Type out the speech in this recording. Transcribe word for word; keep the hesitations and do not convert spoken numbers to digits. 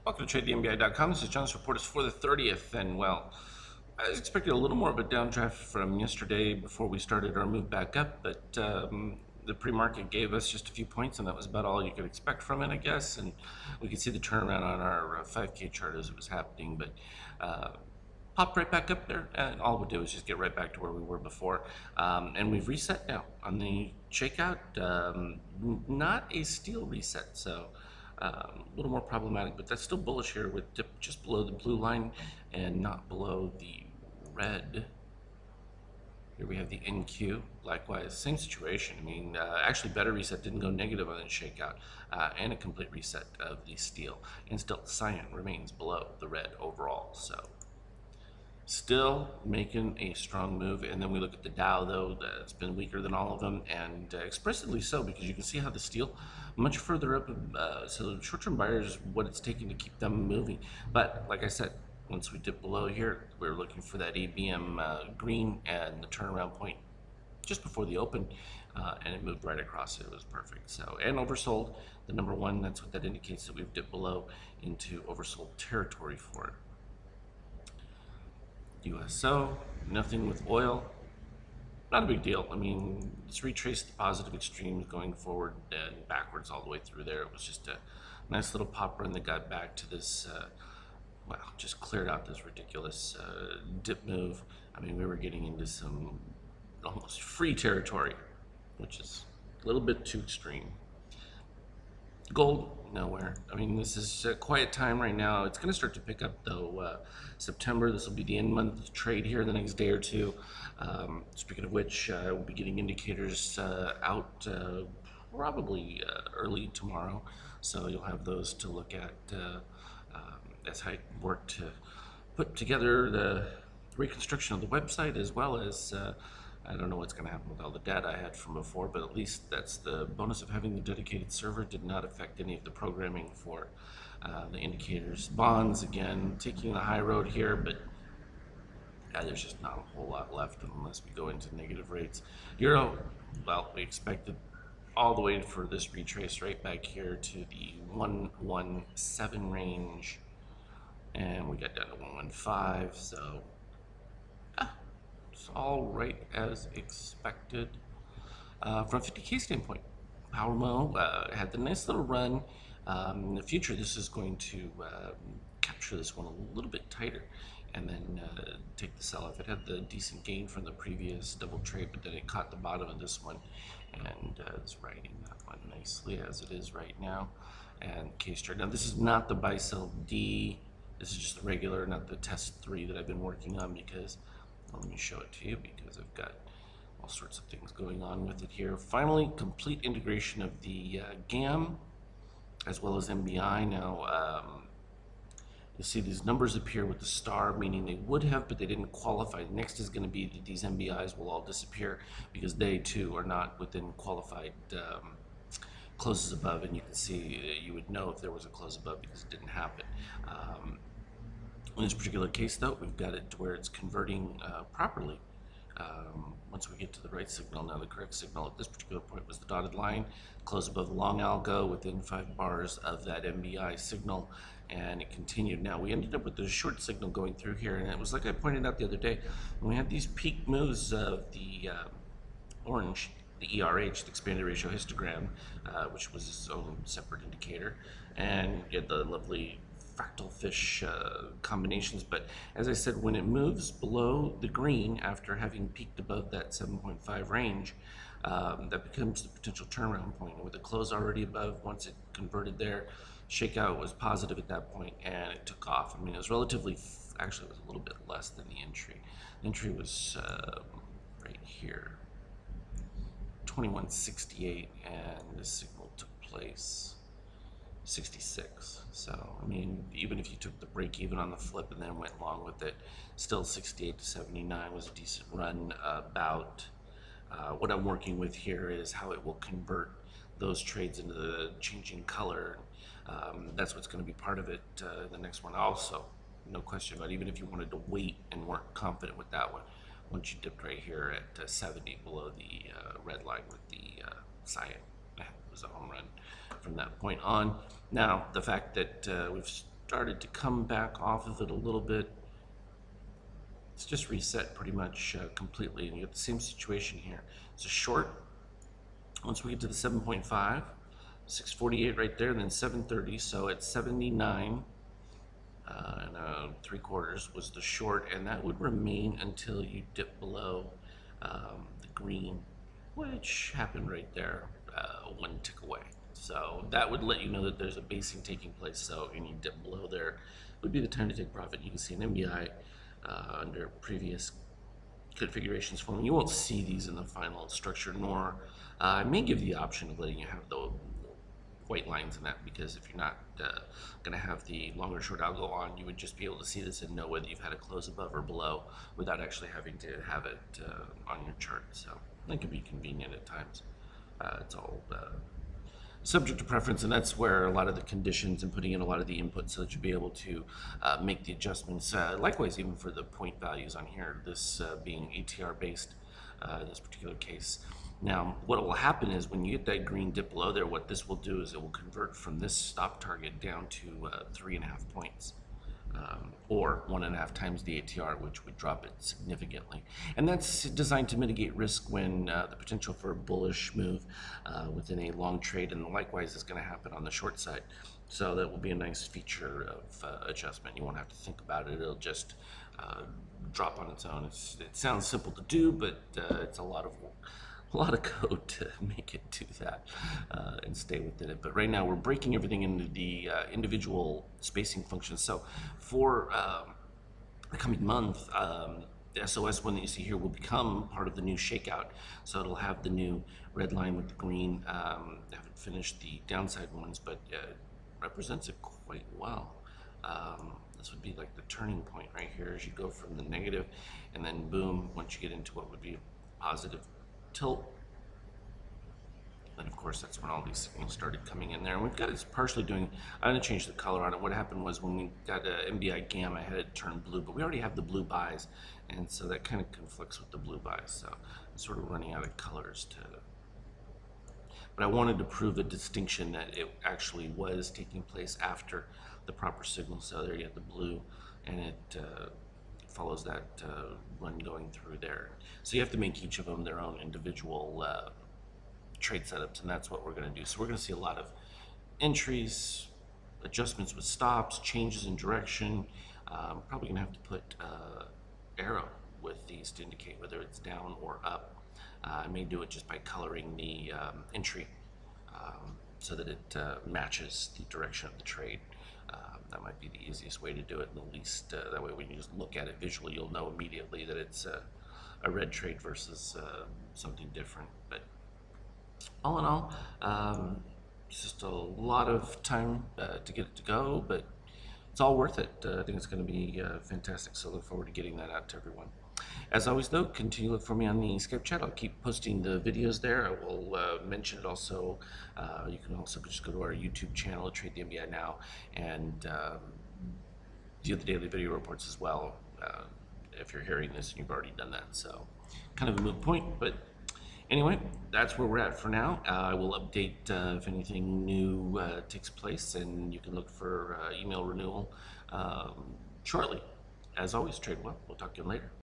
Welcome to trade the N B I dot com. This is John's report is for the thirtieth, and well, I was expecting a little more of a downdraft from yesterday before we started our move back up, but um, the pre-market gave us just a few points, and that was about all you could expect from it, I guess. And we could see the turnaround on our uh, five K chart as it was happening, but uh, popped right back up there, and all we did was just get right back to where we were before. Um, and we've reset now on the shakeout. Um, not a steel reset, so. Um, a little more problematic, but that's still bullish here with dip just below the blue line and not below the red. Here we have the N Q. Likewise, same situation. I mean, uh, actually, better reset didn't go negative on the shakeout, uh, and a complete reset of the steel. And still, cyan remains below the red overall. So, still making a strong move. And then we look at the Dow, though, that's been weaker than all of them, and uh, expressively so, because you can see how the steel much further up. Uh, so short-term buyers, what it's taking to keep them moving. But like I said, once we dip below here, we're looking for that A B M uh, green and the turnaround point just before the open, uh, and it moved right across it. It was perfect. So, and oversold, the number one, that's what that indicates, that we've dipped below into oversold territory for it. U S O, nothing with oil. Not a big deal. I mean, it's retraced the positive extremes going forward and backwards all the way through there. It was just a nice little pop run that got back to this, uh, well, just cleared out this ridiculous uh, dip move. I mean, we were getting into some almost free territory, which is a little bit too extreme. Gold, nowhere. I mean, this is a quiet time right now. It's going to start to pick up, though. Uh, September, this will be the end month trade here the next day or two. Um, speaking of which, uh, we'll be getting indicators uh, out uh, probably uh, early tomorrow. So you'll have those to look at uh, um, as I work to put together the reconstruction of the website, as well as uh, I don't know what's going to happen with all the data I had from before, but at least that's the bonus of having the dedicated server. Did not affect any of the programming for uh, the indicators. Bonds, again, taking the high road here, but yeah, there's just not a whole lot left unless we go into negative rates. Euro, well, we expected all the way for this retrace right back here to the one one seven range, and we got down to one one five, so it's all right as expected. Uh, from a fifty K standpoint, PowerMo uh, had the nice little run. Um, in the future, this is going to uh, capture this one a little bit tighter and then uh, take the sell-off. It had the decent gain from the previous double trade, but then it caught the bottom of this one and uh, is riding that one nicely as it is right now. And K-Star. Now, this is not the buy-sell D. This is just the regular, not the test three that I've been working on, because let me show it to you because I've got all sorts of things going on with it here. Finally, complete integration of the uh, G A M as well as M B I. Now, um, you'll see these numbers appear with the star, meaning they would have, but they didn't qualify. Next is going to be that these M B Is will all disappear because they too are not within qualified um, closes above, and you can see uh, you would know if there was a close above because it didn't happen. Um, In this particular case, though, we've got it to where it's converting uh, properly. Um, once we get to the right signal, now the correct signal at this particular point was the dotted line, close above the long algo within five bars of that M B I signal, and it continued. Now, we ended up with the short signal going through here, and it was like I pointed out the other day, when we had these peak moves of the uh, orange, the E R H, the expanded ratio histogram, uh, which was its own separate indicator, and you had the lovely fractal fish uh, combinations. But as I said, when it moves below the green after having peaked above that seven point five range, um, that becomes the potential turnaround point. And with the close already above, once it converted there, shakeout was positive at that point and it took off. I mean, it was relatively, actually it was a little bit less than the entry. The entry was uh, right here, twenty-one sixty-eight, and the signal took place sixty-six. So, I mean, even if you took the break even on the flip and then went along with it, still sixty-eight to seventy-nine was a decent run. About uh, what I'm working with here is how it will convert those trades into the changing color. Um, that's what's going to be part of it. Uh, the next one also, no question about it. Even if you wanted to wait and weren't confident with that one, once you dipped right here at uh, seventy below the uh, red line with the uh, cyan, it was a home run from that point on. Now, the fact that uh, we've started to come back off of it a little bit. It's just reset pretty much uh, completely, and you get the same situation here. It's a short. Once we get to the seven point five, six forty-eight right there, and then seven thirty, so at seventy-nine uh, and uh, three quarters was the short, and that would remain until you dip below um, the green, which happened right there, uh, one tick away. So that would let you know that there's a basing taking place. So if you need to dip below there, would be the time to take profit. You can see an M B I uh, under previous configurations for them. You won't see these in the final structure, nor uh, I may give the option of letting you have the white lines in that, because if you're not uh, going to have the longer short algo on, you would just be able to see this and know whether you've had a close above or below without actually having to have it uh, on your chart. So that can be convenient at times. Uh, it's all uh, subject to preference, and that's where a lot of the conditions and putting in a lot of the inputs so that you'll be able to uh, make the adjustments. Uh, likewise, even for the point values on here, this uh, being A T R based uh, in this particular case. Now, what will happen is when you get that green dip below there, what this will do is it will convert from this stop target down to uh, three and a half points. Um, or one and a half times the A T R, which would drop it significantly. And that's designed to mitigate risk when uh, the potential for a bullish move uh, within a long trade, and likewise is going to happen on the short side. So that will be a nice feature of uh, adjustment. You won't have to think about it. It'll just uh, drop on its own. It's, it sounds simple to do, but uh, it's a lot of work. A lot of code to make it do that uh, and stay within it. But right now we're breaking everything into the uh, individual spacing functions. So for um, the coming month, um, the S O S one that you see here will become part of the new shakeout. So it'll have the new red line with the green. Um, I haven't finished the downside ones, but uh, it represents it quite well. Um, this would be like the turning point right here as you go from the negative, and then boom, once you get into what would be a positive tilt. And of course that's when all these signals started coming in there, and we've got it partially doing. I'm going to change the color on it. What happened was when we got a M B I gamma, I had it turn blue, but we already have the blue buys, and so that kind of conflicts with the blue buys, so I'm sort of running out of colors to, but I wanted to prove a distinction that it actually was taking place after the proper signal. So there you have the blue, and it uh, follows that uh, run going through there. So you have to make each of them their own individual uh, trade setups, and that's what we're going to do. So we're going to see a lot of entries, adjustments with stops, changes in direction. Um, probably going to have to put uh, arrow with these to indicate whether it's down or up. Uh, I may do it just by coloring the um, entry um, so that it uh, matches the direction of the trade. Um, that might be the easiest way to do it, and the least, uh, that way when you just look at it visually, you'll know immediately that it's uh, a red trade versus uh, something different. But all in all, um, it's just a lot of time uh, to get it to go, but it's all worth it. Uh, I think it's going to be uh, fantastic, so I look forward to getting that out to everyone. As always, though, continue to look for me on the Skype chat. I'll keep posting the videos there. I will uh, mention it also. Uh, you can also just go to our YouTube channel, Trade the M B I Now, and um, view the daily video reports as well, uh, if you're hearing this and you've already done that. So kind of a moot point, but anyway, that's where we're at for now. Uh, I will update uh, if anything new uh, takes place, and you can look for uh, email renewal um, shortly. As always, trade well. We'll talk to you later.